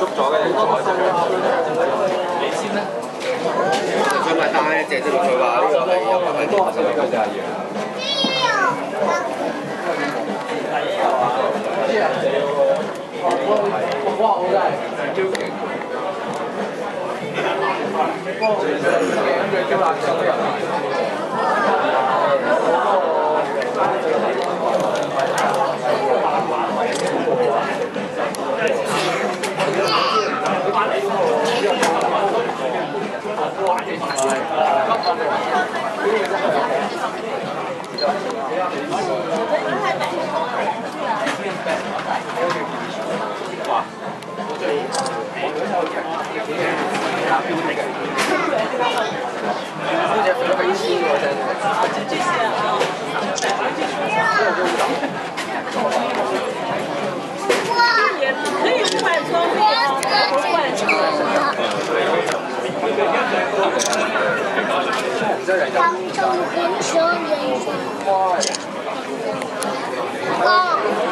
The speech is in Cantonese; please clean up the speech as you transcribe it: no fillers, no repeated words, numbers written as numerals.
捉咗嘅，佢咪單一隻啫，佢話呢個係有百分之50嘅嗰隻係羊。哇！好真係超勁。 当中英雄人生。哦。